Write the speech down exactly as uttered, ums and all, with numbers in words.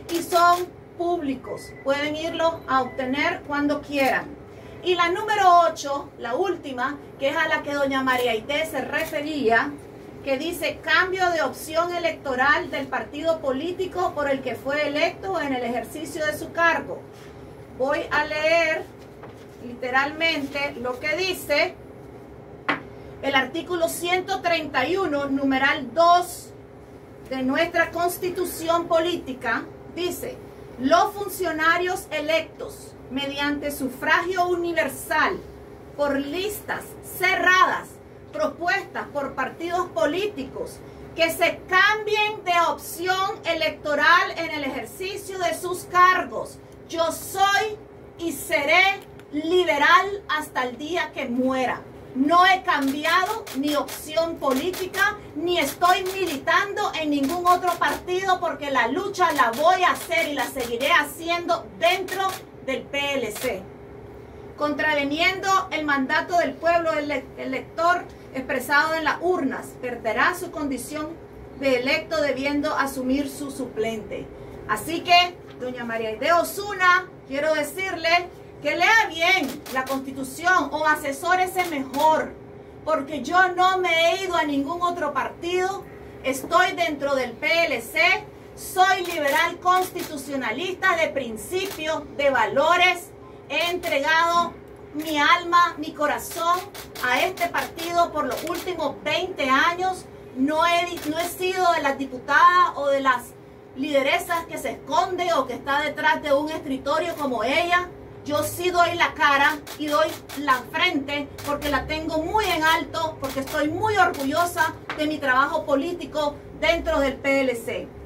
y son públicos. Pueden irlos a obtener cuando quieran. Y la número ocho, la última, que es a la que doña María Aide se refería, que dice cambio de opción electoral del partido político por el que fue electo en el ejercicio de su cargo. Voy a leer literalmente lo que dice el artículo ciento treinta y uno, numeral dos de nuestra Constitución Política. Dice: los funcionarios electos mediante sufragio universal por listas cerradas propuestas por partidos políticos que se cambien de opción electoral en el ejercicio de sus cargos. Yo soy y seré liberal hasta el día que muera. No he cambiado ni opción política, ni estoy militando en ningún otro partido, porque la lucha la voy a hacer y la seguiré haciendo dentro del P L C. Contraveniendo el mandato del pueblo elector expresado en las urnas, perderá su condición de electo debiendo asumir su suplente. Así que, doña María Aide Osuna, quiero decirle que lea bien la Constitución o asesórese mejor, porque yo no me he ido a ningún otro partido, estoy dentro del P L C, soy liberal constitucionalista de principios, de valores, he entregado mi alma, mi corazón a este partido por los últimos veinte años. No he, no he sido de las diputadas o de las lideresas que se esconde o que está detrás de un escritorio como ella. Yo sí doy la cara y doy la frente porque la tengo muy en alto, porque estoy muy orgullosa de mi trabajo político dentro del P L C.